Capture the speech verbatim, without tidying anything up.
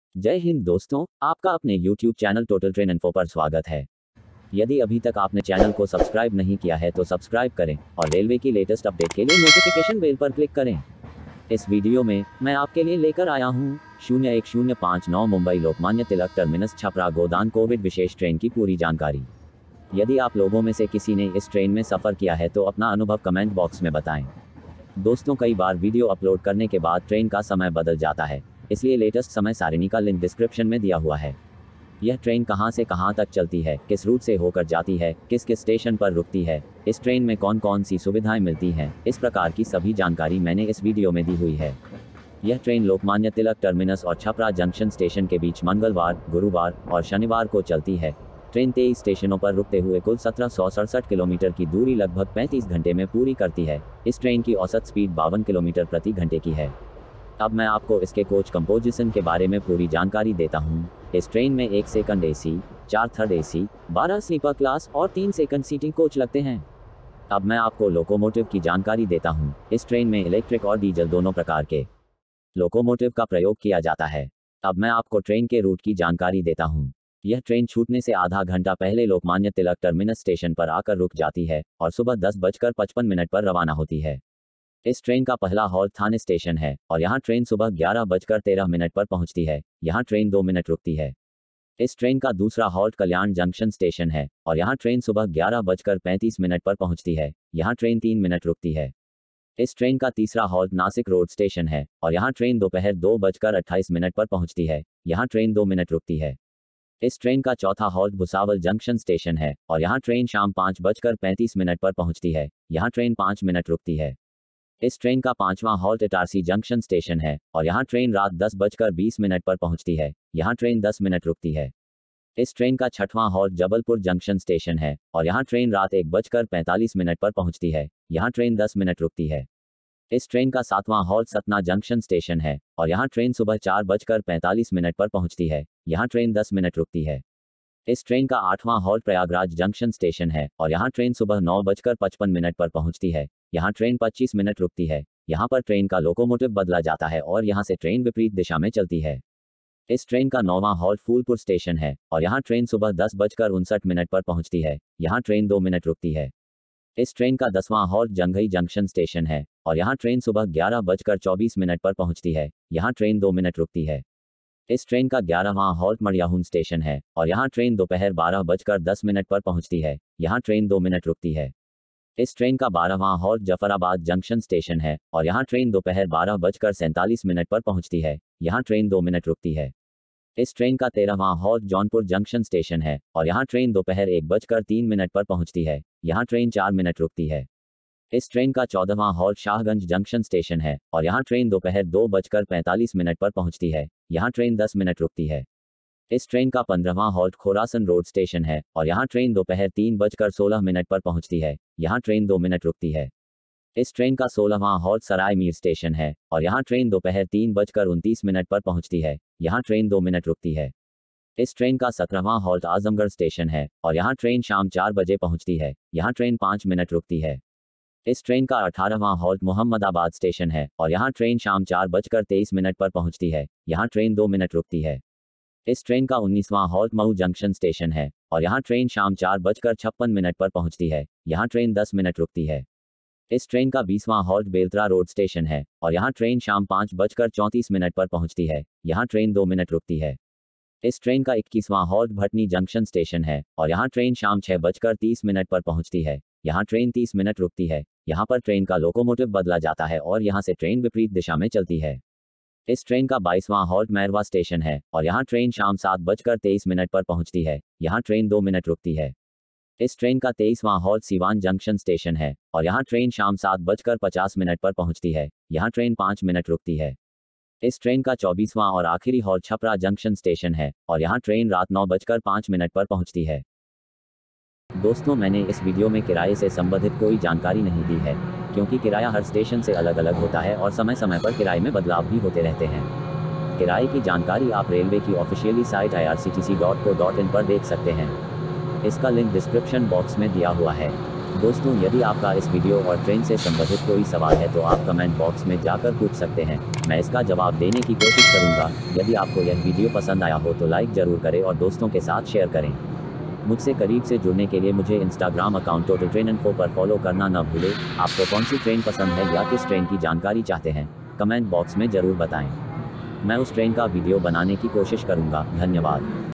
जय हिंद दोस्तों, आपका अपने YouTube channel total train info पर स्वागत है। यदि अभी तक आपने चैनल को सब्सक्राइब नहीं किया है तो सब्सक्राइब करें और रेलवे की लेटेस्ट अपडेट के लिए नोटिफिकेशन बेल पर क्लिक करें। इस वीडियो में मैं आपके लिए लेकर आया हूँ शून्य एक शून्य पाँच नौ मुंबई लोकमान्य तिलक टर्मिनस छपरा गोदान कोविड विशेष ट्रेन की पूरी जानकारी। यदि आप लोगों में से किसी ने इस ट्रेन में सफ़र किया है तो अपना अनुभव कमेंट बॉक्स में बताएं। दोस्तों, कई बार वीडियो अपलोड करने के बाद ट्रेन का समय बदल जाता है, इसलिए लेटेस्ट समय सारिणी का लिंक डिस्क्रिप्शन में दिया हुआ है। यह ट्रेन कहां से कहां तक चलती है, किस रूट से होकर जाती है, किस किस स्टेशन पर रुकती है, इस ट्रेन में कौन कौन सी सुविधाएं मिलती हैं, इस प्रकार की सभी जानकारी मैंने इस वीडियो में दी हुई है। यह ट्रेन लोकमान्य तिलक टर्मिनस और छपरा जंक्शन स्टेशन के बीच मंगलवार, गुरुवार और शनिवार को चलती है। ट्रेन तेईस स्टेशनों पर रुकते हुए कुल सत्रह सौ सड़सठ किलोमीटर की दूरी लगभग पैंतीस घंटे में पूरी करती है। इस ट्रेन की औसत स्पीड बावन किलोमीटर प्रति घंटे की है। अब मैं आपको इसके कोच कंपोजिशन के बारे में पूरी जानकारी देता हूँ। इस ट्रेन में एक सेकंड एसी, चार थर्ड एसी, बारह स्लीपर क्लास और तीन सेकंड सीटिंग कोच लगते हैं। अब मैं आपको लोकोमोटिव की जानकारी देता हूँ। इस ट्रेन में इलेक्ट्रिक और डीजल दोनों प्रकार के लोकोमोटिव का प्रयोग किया जाता है। अब मैं आपको ट्रेन के रूट की जानकारी देता हूँ। यह ट्रेन छूटने से आधा घंटा पहले लोकमान्य तिलक टर्मिनस स्टेशन पर आकर रुक जाती है और सुबह दस बजकर पचपन मिनट पर रवाना होती है। इस ट्रेन का पहला हॉल्ट थाने स्टेशन है और यहाँ ट्रेन सुबह ग्यारह बजकर तेरह मिनट पर पहुँचती है। यहाँ ट्रेन दो मिनट रुकती है। इस ट्रेन का दूसरा हॉल्ट कल्याण जंक्शन स्टेशन है और यहाँ ट्रेन सुबह ग्यारह बजकर पैंतीस मिनट पर पहुँचती है। यहाँ ट्रेन तीन मिनट रुकती है। इस ट्रेन का तीसरा हॉल्ट नासिक रोड स्टेशन है और यहाँ ट्रेन दोपहर दो बजकर अट्ठाईस मिनट पर पहुँचती है। यहाँ ट्रेन दो मिनट रुकती है। इस ट्रेन का चौथा हॉल्ट भुसावल जंक्शन स्टेशन है और यहाँ ट्रेन शाम पाँच बजकर पैंतीस मिनट पर पहुँचती है। यहाँ ट्रेन पाँच मिनट रुकती है। इस ट्रेन का पांचवां हॉल्ट इटारसी जंक्शन स्टेशन है और यहाँ ट्रेन रात दस बजकर बीस मिनट पर पहुँचती है। यहाँ ट्रेन दस मिनट रुकती है। इस ट्रेन का छठवां हॉल्ट जबलपुर जंक्शन स्टेशन है और यहाँ ट्रेन रात एक बजकर पैंतालीस मिनट पर पहुँचती है। यहाँ ट्रेन दस मिनट रुकती है। इस ट्रेन का सातवां हॉल्ट सतना जंक्शन स्टेशन है और यहाँ ट्रेन सुबह चार बजकर पैंतालीस मिनट पर पहुँचती है। यहाँ ट्रेन दस मिनट रुकती है। इस ट्रेन का आठवां हॉल्ट प्रयागराज जंक्शन स्टेशन है और यहाँ ट्रेन सुबह नौ बजकर पचपन मिनट पर पहुँचती है। यहाँ ट्रेन पच्चीस मिनट रुकती है। यहाँ पर ट्रेन का लोकोमोटिव बदला जाता है और यहाँ से ट्रेन विपरीत दिशा में चलती है। इस ट्रेन का नौवां हॉल्ट फूलपुर स्टेशन है और यहाँ ट्रेन सुबह दस बजकर उनसठ मिनट पर पहुँचती है। यहाँ ट्रेन दो मिनट रुकती है। इस ट्रेन का दसवां हॉल्ट जंघई जंक्शन स्टेशन है और यहाँ ट्रेन सुबह ग्यारह बजकर चौबीस मिनट पर पहुँचती है। यहाँ ट्रेन दो मिनट रुकती है। इस ट्रेन का ग्यारहवां हॉल्ट मड़ियाहून स्टेशन है और यहाँ ट्रेन दोपहर बारह बजकर दस मिनट पर पहुँचती है। यहाँ ट्रेन दो मिनट रुकती है। इस ट्रेन का बारहवां हॉल्ट जफराबाद जंक्शन स्टेशन है और यहाँ ट्रेन दोपहर बारह बजकर सैंतालीस मिनट पर पहुँचती है। यहाँ ट्रेन दो मिनट रुकती है। इस ट्रेन का तेरहवां हॉल्ट जौनपुर जंक्शन स्टेशन है और यहाँ ट्रेन दोपहर एक बजकर तीन मिनट पर पहुँचती है। यहाँ ट्रेन चार मिनट रुकती है। इस ट्रेन का चौदहवां हॉल्ट शाहगंज जंक्शन स्टेशन है और यहाँ ट्रेन दोपहर दो बजकर पैंतालीस मिनट पर पहुँचती है। यहाँ ट्रेन दस मिनट रुकती है। इस ट्रेन का पंद्रहवां हॉल्ट खोरासन रोड स्टेशन है और यहाँ ट्रेन दोपहर तीन बजकर सोलह मिनट पर पहुँचती है। यहाँ ट्रेन दो मिनट रुकती है। इस ट्रेन का सोलहवां हॉल्ट सराय मीर स्टेशन है और यहाँ ट्रेन दोपहर तीन बजकर उनतीस मिनट पर पहुँचती है। यहाँ ट्रेन दो मिनट रुकती है। इस ट्रेन का सत्रहवां हॉल्ट आजमगढ़ स्टेशन है और यहाँ ट्रेन शाम चार बजे पहुँचती है। यहाँ ट्रेन पाँच मिनट रुकती है। इस ट्रेन का अठारहवां हॉल्ट मोहम्मदाबाद स्टेशन है और यहाँ ट्रेन शाम चार बजकर तेईस मिनट पर पहुँचती है। यहाँ ट्रेन दो मिनट रुकती है। इस ट्रेन का उन्नीसवां हॉल्ट मऊ जंक्शन स्टेशन है और यहाँ ट्रेन शाम चार बजकर छप्पन मिनट पर पहुँचती है। यहाँ ट्रेन दस मिनट रुकती है। इस ट्रेन का बीसवां हॉल्ट बेलतरा रोड स्टेशन है और यहाँ ट्रेन शाम पाँच बजकर चौंतीस मिनट पर पहुँचती है। यहाँ ट्रेन दो मिनट रुकती है। इस ट्रेन का इक्कीसवां हॉल्ट भटनी जंक्शन स्टेशन है और यहाँ ट्रेन शाम छः बजकर तीस मिनट पर पहुँचती है। यहाँ ट्रेन तीस मिनट रुकती है। यहाँ पर ट्रेन का लोकोमोटिव बदला जाता है और यहाँ से ट्रेन विपरीत दिशा में चलती है। इस ट्रेन का बाईसवां हॉल्ट मैरवा स्टेशन है और यहाँ ट्रेन शाम सात बजकर तेईस मिनट पर पहुँचती है। यहाँ ट्रेन दो मिनट रुकती है। इस ट्रेन का तेईसवां हॉल्ट सीवान जंक्शन स्टेशन है और यहाँ ट्रेन शाम सात बजकर पचास मिनट पर पहुँचती है। यहाँ ट्रेन पाँच मिनट रुकती है। इस ट्रेन का चौबीसवां और आखिरी हॉल्ट छपरा जंक्शन स्टेशन है और यहाँ ट्रेन रात नौ बजकर पाँच मिनट पर पहुँचती है। दोस्तों, मैंने इस वीडियो में किराए से संबंधित कोई जानकारी नहीं दी है क्योंकि किराया हर स्टेशन से अलग अलग होता है और समय समय पर किराए में बदलाव भी होते रहते हैं। किराए की जानकारी आप रेलवे की officially site I R C T C dot co dot in पर देख सकते हैं। इसका लिंक डिस्क्रिप्शन बॉक्स में दिया हुआ है। दोस्तों, यदि आपका इस वीडियो और ट्रेन से संबंधित कोई सवाल है तो आप कमेंट बॉक्स में जाकर पूछ सकते हैं, मैं इसका जवाब देने की कोशिश करूंगा। यदि आपको यह वीडियो पसंद आया हो तो लाइक ज़रूर करें और दोस्तों के साथ शेयर करें। मुझसे करीब से जुड़ने के लिए मुझे Instagram account total train info पर फॉलो करना न भूलें। आपको कौन सी ट्रेन पसंद है या किस ट्रेन की जानकारी चाहते हैं, कमेंट बॉक्स में ज़रूर बताएं। मैं उस ट्रेन का वीडियो बनाने की कोशिश करूंगा। धन्यवाद।